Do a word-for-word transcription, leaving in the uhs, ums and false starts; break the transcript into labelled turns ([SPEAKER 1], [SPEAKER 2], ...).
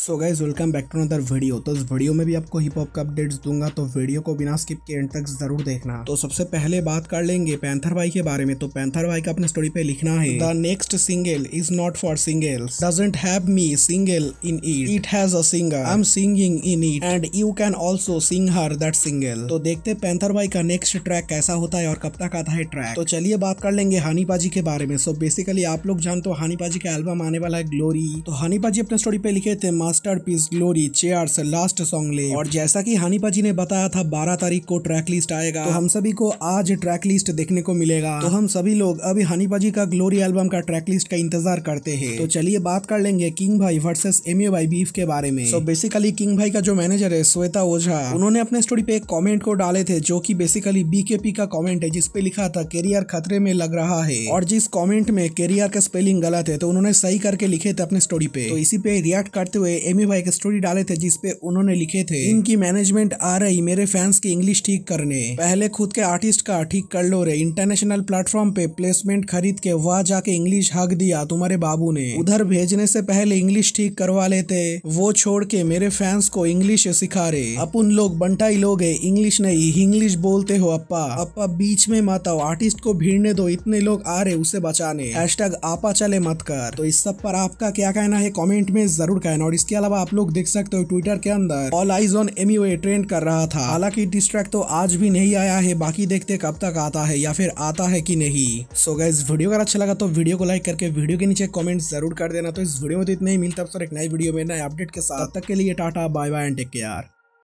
[SPEAKER 1] So guys welcome back to another video. तो इस video में भी आपको हिप हॉप का अपडेट्स दूंगा, तो वीडियो को बिना स्किप के एंड तक जरूर देखना। तो सबसे पहले बात कर लेंगे पैंथर भाई के बारे में। तो पैंथर भाई का अपने स्टोरी पे लिखना है, the next single is not for singles, doesn't have me single in it, it has a singer, I am singing in it and you can also sing her that single. तो देखते panther भाई का next track कैसा होता है और कब तक आता है ट्रैक। तो चलिए बात कर लेंगे हनी पाजी के बारे में। सो बेसिकली आप लोग जानते हो हनी पाजी का एल्बम आने वाला है ग्लोरी। तो हनी पाजी अपने स्टोरी पे लिखे थे masterpiece Glory cheers last song ले, और जैसा कि हनी पाजी ने बताया था बारह तारीख को ट्रैक लिस्ट आएगा, तो हम सभी को आज ट्रैक लिस्ट देखने को मिलेगा। तो हम सभी लोग अभी हनी पाजी का ग्लोरी एल्बम का ट्रैक लिस्ट का इंतजार करते हैं। तो चलिए बात कर लेंगे किंग भाई वर्सेस एमए भाई बीफ के बारे में। सो बेसिकली किंग भाई का जो मैनेजर है श्वेता ओझा, उन्होंने अपने स्टोरी पे एक कमेंट को डाले थे जो कि बेसिकली बीकेपी का कमेंट है, जिसपे लिखा था कैरियर खतरे में लग रहा है, और जिस कमेंट में कैरियर का स्पेलिंग गलत है तो उन्होंने सही करके लिखे थे अपने स्टोरी पे। तो इसी पे रिएक्ट करते हुए एमी भाई एक स्टोरी डाले थे जिसपे उन्होंने लिखे थे, इनकी मैनेजमेंट आ रही मेरे फैंस की इंग्लिश ठीक करने, पहले खुद के आर्टिस्ट का ठीक कर लो रे, इंटरनेशनल प्लेटफॉर्म पे प्लेसमेंट खरीद के वहाँ जाके इंग्लिश हक दिया तुम्हारे बाबू ने, उधर भेजने से पहले इंग्लिश ठीक करवा लेते, वो छोड़ के मेरे फैंस को इंग्लिश सिखा रहे, अपन लोग बंटाई लोग है, इंग्लिश नहीं इंग्लिश बोलते हो अप्पा, अप्पा बीच में मत आओ, आर्टिस्ट को भीड़ने दो, इतने लोग आ रहे उसे बचाने, हैशटैग आपा चले मत कर। तो इस सब पर आपका क्या कहना है कमेंट में जरूर कहना। और इसके अलावा आप लोग देख सकते हो ट्विटर के अंदर all eyes on MUA trend कर रहा था। हालांकि डिस ट्रैक तो आज भी नहीं आया है, बाकी देखते कब तक आता है या फिर आता है कि नहीं। सो गाइस वीडियो अगर अच्छा लगा तो वीडियो को लाइक करके वीडियो के नीचे कमेंट जरूर कर देना। तो इस वीडियो में तो इतना ही, मिलता है एक नई वीडियो में नए अपडेट के साथ। तब तक के लिए tata bye bye and take care.